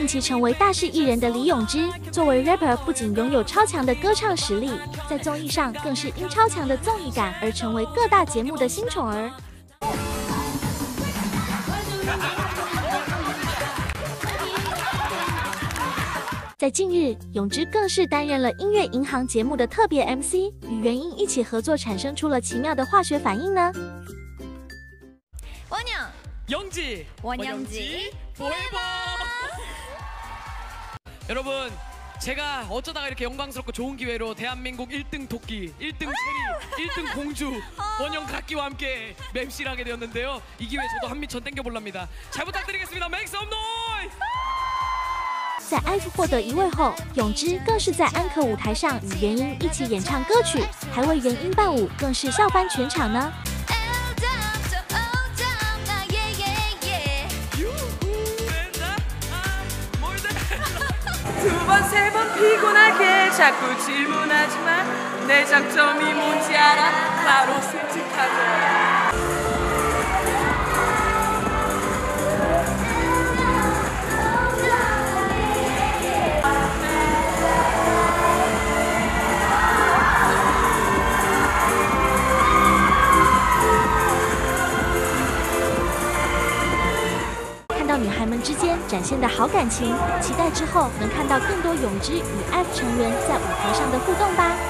期成为大势艺人的李永芝，作为 rapper， 不仅拥有超强的歌唱实力，在综艺上更是因超强的综艺感而成为各大节目的新宠儿。在近日，永芝更是担任了音乐银行节目的特别 MC， 与元英一起合作，产生出了奇妙的化学反应呢。 영지 원영지 보헤버 여러분 제가 어쩌다가 이렇게 영광스럽고 좋은 기회로 대한민국 1등 토끼 1등 체리 1등 공주 원영 각기와 함께 MC를 하게 되었는데요 이 기회에 저도 한 미천 땡겨볼랍니다 잘 부탁드리겠습니다 Make some noise 在艾夫获得1位后，永芝更是在安可舞台上与元英一起演唱歌曲，还为元英伴舞，更是笑翻全场呢。 두 번, 세 번 피곤하게 자꾸 질문하지만 내 장점이 뭔지 알아? 바로 솔직하게 看到女孩们之间展现的好感情，期待之后能看到更多永芝与 F 成员在舞台上的互动吧。